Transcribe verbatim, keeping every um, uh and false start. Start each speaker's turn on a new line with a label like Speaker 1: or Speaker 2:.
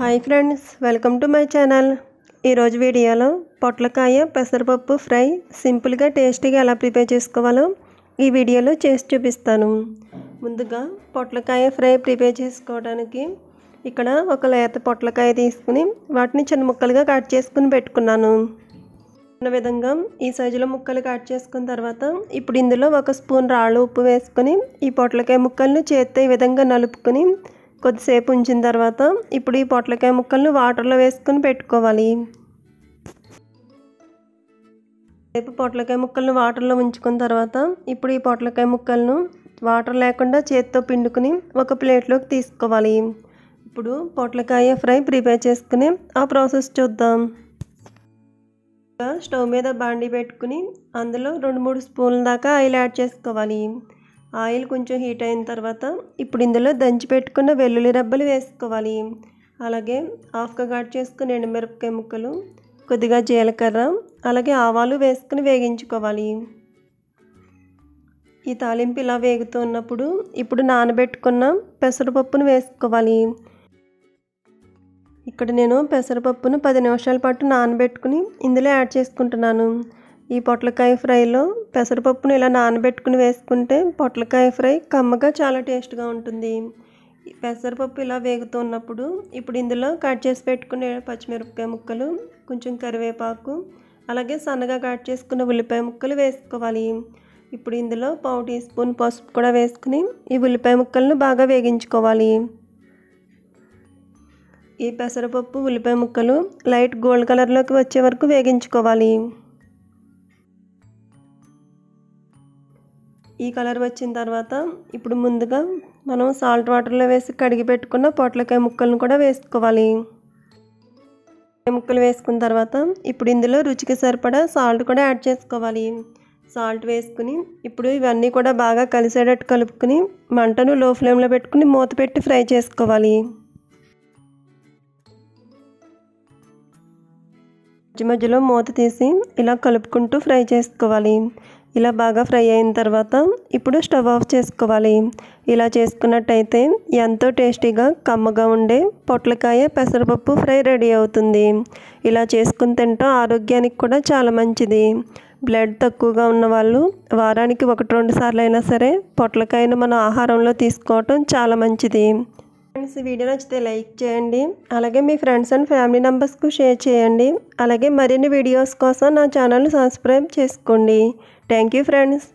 Speaker 1: Hi friends, welcome to my channel. ఈరోజు వీడియోలో పొట్లకాయ పెసరపప్పు ఫ్రై సింపుల్గా టేస్టీగా ఎలా ప్రిపేర్ చేసుకోవాలో ఈ వీడియోలో చేసి చూపిస్తాను. ముందుగా పొట్లకాయ ఫ్రై ప్రిపేర్ చేసుకోవడానికి ఇక్కడ ఒక లేత పొట్లకాయ తీసుకుని వాటిని చిన్న ముక్కలుగా కట్ చేసుకుని పెట్టుకున్నాను. ఈ విధంగా ఈ సైజులో ముక్కలు కట్ చేసుకున్న తర్వాత ఇప్పుడు ఇందులో ఒక స్పూన్ రాళ్ళు ఉప్పు వేసుకొని ఈ పొట్లకాయ ముక్కలను చేత్తో ఈ విధంగా నలుపుకొని కొద్దిసేపు ఉంచిన తర్వాత ఇప్పుడు ఈ పొట్లకాయ ముక్కలను వాటర్లో వేసుకొని పెట్టుకోవాలి. రేపు పొట్లకాయ ముక్కలను వాటర్లో ఉంచుకున్న తర్వాత ఇప్పుడు ఈ పొట్లకాయ ముక్కలను వాటర్ లేకుండా చేత్తో పిండుకుని ఒక ప్లేట్లోకి తీసుకోవాలి. ఇప్పుడు పొట్లకాయ ఫ్రై ప్రిపేర్ చేసుకుని ఆ ప్రాసెస్ చూద్దాం. స్టవ్ మీద బాండీ పెట్టుకుని అందులో రెండు మూడు స్పూన్ల దాకా ఆయిల్ యాడ్ చేసుకోవాలి. ఆయిల్ కొంచెం హీట్ అయిన తర్వాత ఇప్పుడు ఇందులో దంచి పెట్టుకున్న వెల్లుల్లి రెబ్బలు వేసుకోవాలి. అలాగే హాఫ్గా కట్ చేసుకుని ఎండుమిరపకాయ ముక్కలు, కొద్దిగా జీలకర్ర, అలాగే ఆవాలు వేసుకుని వేగించుకోవాలి. ఈ తాలింపు ఇలా వేగుతూ ఉన్నప్పుడు ఇప్పుడు నానబెట్టుకున్న పెసరపప్పును వేసుకోవాలి. ఇక్కడ నేను పెసరపప్పును పది నిమిషాల పాటు నానబెట్టుకుని ఇందులో యాడ్ చేసుకుంటున్నాను. ఈ పొట్లకాయ ఫ్రైలో పెసరపప్పును ఇలా నానబెట్టుకుని వేసుకుంటే పొట్లకాయ ఫ్రై కమ్మగా చాలా టేస్ట్గా ఉంటుంది. పెసరపప్పు ఇలా వేగుతున్నప్పుడు ఇప్పుడు ఇందులో కట్ చేసి పెట్టుకునే పచ్చిమిరపకాయ ముక్కలు, కొంచెం కరివేపాకు, అలాగే సన్నగా కట్ చేసుకున్న ఉల్లిపాయ ముక్కలు వేసుకోవాలి. ఇప్పుడు ఇందులో పావు టీ స్పూన్ పసుపు కూడా వేసుకుని ఈ ఉల్లిపాయ ముక్కలను బాగా వేగించుకోవాలి. ఈ పెసరపప్పు ఉల్లిపాయ ముక్కలు లైట్ గోల్డ్ కలర్లోకి వచ్చే వరకు వేగించుకోవాలి. ఈ కలర్ వచ్చిన తర్వాత ఇప్పుడు ముందుగా మనం సాల్ట్ వాటర్లో వేసి కడిగి పెట్టుకున్న పొట్లకాయ ముక్కలను కూడా వేసుకోవాలి. ముక్కలు వేసుకున్న తర్వాత ఇప్పుడు ఇందులో రుచికి సరిపడా సాల్ట్ కూడా యాడ్ చేసుకోవాలి. సాల్ట్ వేసుకుని ఇప్పుడు ఇవన్నీ కూడా బాగా కలిసేటట్టు కలుపుకుని మంటను లో ఫ్లేమ్లో పెట్టుకుని మూత పెట్టి ఫ్రై చేసుకోవాలి. మధ్య మధ్యలో మూత తీసి ఇలా కలుపుకుంటూ ఫ్రై చేసుకోవాలి. ఇలా బాగా ఫ్రై అయిన తర్వాత ఇప్పుడు స్టవ్ ఆఫ్ చేసుకోవాలి. ఇలా చేసుకున్నట్టయితే ఎంతో టేస్టీగా కమ్మగా ఉండే పొట్లకాయ పెసరపప్పు ఫ్రై రెడీ అవుతుంది. ఇలా చేసుకుని తింటాం ఆరోగ్యానికి కూడా చాలా మంచిది. బ్లడ్ తక్కువగా ఉన్న వాళ్ళు వారానికి ఒకటి రెండు సార్లు అయినా సరే పొట్లకాయను మన ఆహారంలో తీసుకోవటం చాలా మంచిది. ఫ్రెండ్స్, ఈ వీడియో నచ్చితే లైక్ చేయండి, అలాగే మీ ఫ్రెండ్స్ అండ్ ఫ్యామిలీ మెంబర్స్కు షేర్ చేయండి. అలాగే మరిన్ని వీడియోస్ కోసం నా ఛానల్ని సబ్స్క్రైబ్ చేసుకోండి. Thank you friends.